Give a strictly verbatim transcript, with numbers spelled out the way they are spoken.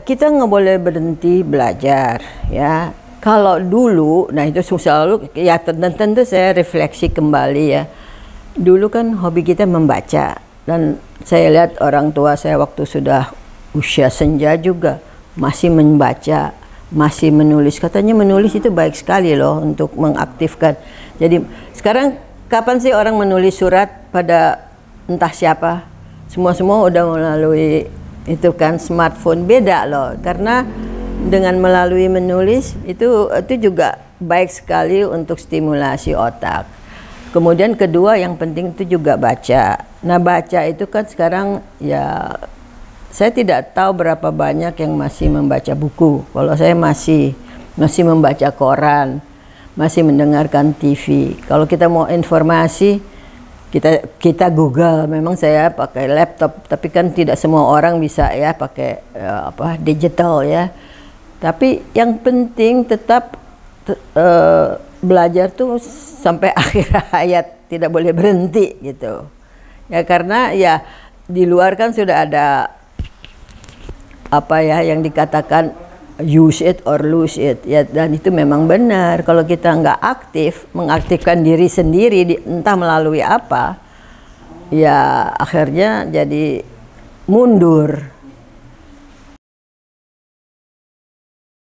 kita nggak boleh berhenti belajar ya. Kalau dulu, nah itu selalu ya tentu, tentu saya refleksi kembali ya. Dulu kan hobi kita membaca, dan saya lihat orang tua saya waktu sudah usia senja juga masih membaca, masih menulis. Katanya menulis itu baik sekali loh untuk mengaktifkan. Jadi sekarang kapan sih orang menulis surat pada entah siapa? Semua-semua udah melalui itu kan smartphone. Beda loh, karena dengan melalui menulis itu itu juga baik sekali untuk stimulasi otak. Kemudian kedua yang penting itu juga baca. Nah baca itu kan sekarang ya saya tidak tahu berapa banyak yang masih membaca buku. Kalau saya masih masih membaca koran, masih mendengarkan T V. Kalau kita mau informasi kita kita Google. Memang saya pakai laptop, tapi kan tidak semua orang bisa ya pakai ya, apa digital ya. Tapi yang penting tetap uh, belajar tuh sampai akhir hayat, tidak boleh berhenti gitu. Ya karena ya di luar kan sudah ada apa ya yang dikatakan use it or lose it ya, dan itu memang benar. Kalau kita nggak aktif mengaktifkan diri sendiri di, entah melalui apa, ya akhirnya jadi mundur.